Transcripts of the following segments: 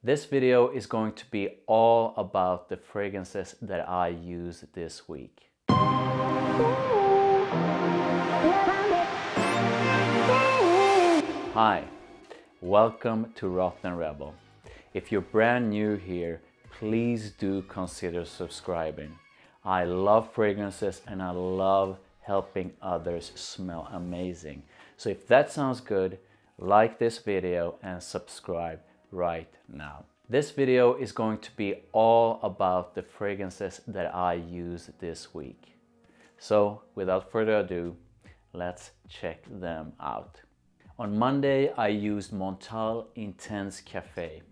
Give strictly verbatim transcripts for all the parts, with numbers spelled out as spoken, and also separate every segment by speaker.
Speaker 1: This video is going to be all about the fragrances that I use this week. Hi, welcome to Rotten Rebel. If you're brand new here, please do consider subscribing. I love fragrances and I love helping others smell amazing. So if that sounds good, like this video and subscribe right now. This video is going to be all about the fragrances that I use this week. So without further ado, let's check them out. On Monday, I used Montal Intense Cafe.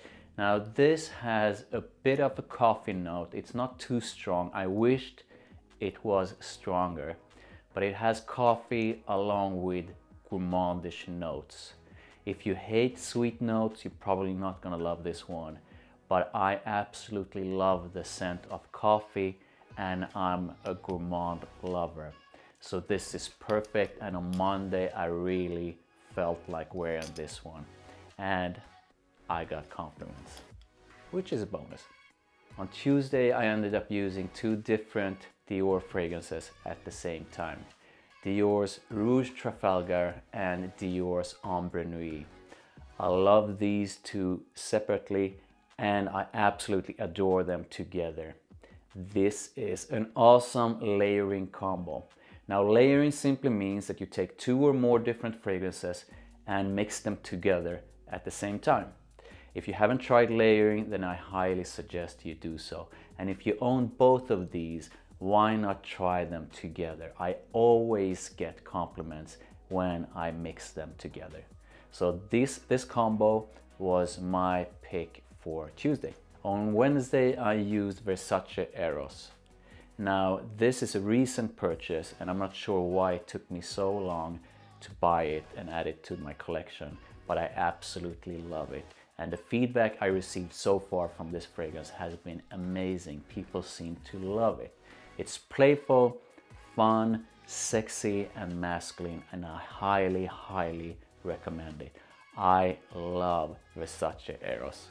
Speaker 1: Now this has a bit of a coffee note. It's not too strong. I wished it was stronger, but it has coffee along with gourmandish notes. If you hate sweet notes, you're probably not gonna love this one, but I absolutely love the scent of coffee and I'm a gourmand lover. So this is perfect, and on Monday I really felt like wearing this one and I got compliments, which is a bonus. On Tuesday I ended up using two different Dior fragrances at the same time. Dior's Rouge Trafalgar and Dior's Ombre Nuit. I love these two separately and I absolutely adore them together. This is an awesome layering combo. Now layering simply means that you take two or more different fragrances and mix them together at the same time. If you haven't tried layering, then I highly suggest you do so. And if you own both of these, why not try them together? I always get compliments when I mix them together. So this, this combo was my pick for Tuesday. On Wednesday, I used Versace Eros. Now this is a recent purchase and I'm not sure why it took me so long to buy it and add it to my collection, but I absolutely love it. And the feedback I received so far from this fragrance has been amazing. People seem to love it. It's playful, fun, sexy, and masculine, and I highly, highly recommend it. I love Versace Eros.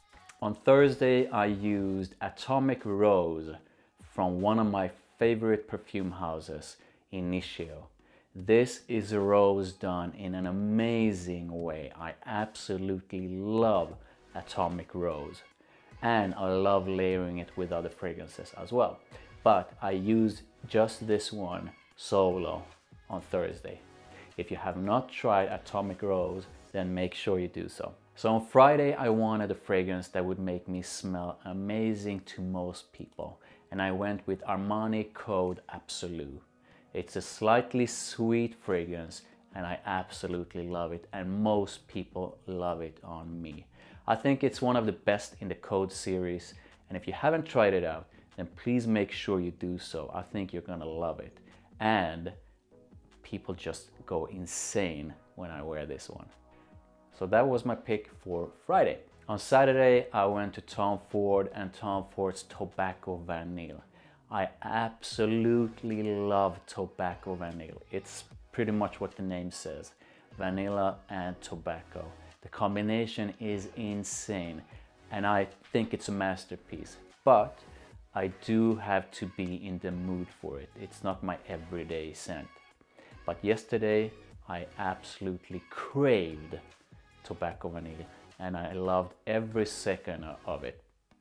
Speaker 1: On Thursday, I used Atomic Rose from one of my favorite perfume houses, Initio. This is a rose done in an amazing way. I absolutely love Atomic Rose, and I love layering it with other fragrances as well. But I used just this one solo on Thursday. If you have not tried Atomic Rose, then make sure you do so. So on Friday, I wanted a fragrance that would make me smell amazing to most people, and I went with Armani Code Absolu. It's a slightly sweet fragrance and I absolutely love it, and most people love it on me. I think it's one of the best in the Code series, and if you haven't tried it out, then please make sure you do so. I think you're gonna love it. And people just go insane when I wear this one. So that was my pick for Friday. On Saturday, I went to Tom Ford and Tom Ford's Tobacco Vanille. I absolutely love Tobacco Vanille. It's pretty much what the name says, vanilla and tobacco. The combination is insane and I think it's a masterpiece, but I do have to be in the mood for it. It's not my everyday scent. But yesterday, I absolutely craved Tobacco Vanille and I loved every second of it.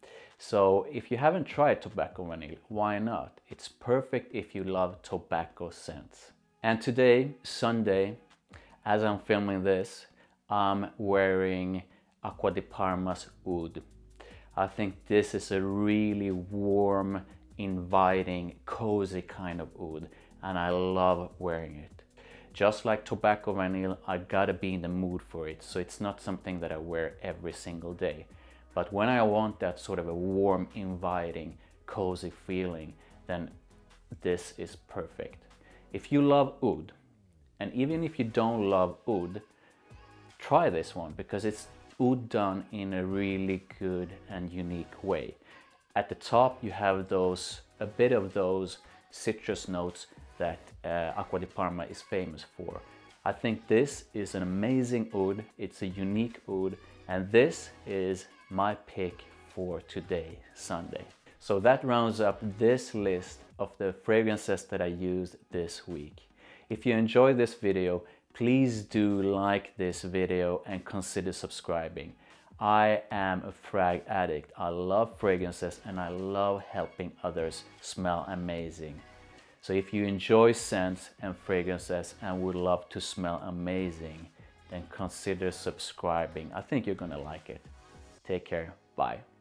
Speaker 1: So if you haven't tried Tobacco Vanille, why not? It's perfect if you love tobacco scents. And today, Sunday, as I'm filming this, I'm wearing Acqua di Parma's Oud. I think this is a really warm, inviting, cozy kind of oud, and I love wearing it. Just like Tobacco Vanille, I gotta be in the mood for it, so it's not something that I wear every single day. But when I want that sort of a warm, inviting, cozy feeling, then this is perfect. If you love oud, and even if you don't love oud, try this one because it's oud done in a really good and unique way. At the top you have those, a bit of those citrus notes that uh, Acqua di Parma is famous for. I think this is an amazing oud. It's a unique oud, and this is my pick for today, Sunday. So that rounds up this list of the fragrances that I used this week. If you enjoyed this video, please do like this video and consider subscribing. I am a frag addict. I love fragrances and I love helping others smell amazing. So if you enjoy scents and fragrances and would love to smell amazing, then consider subscribing. I think you're gonna like it. Take care. Bye.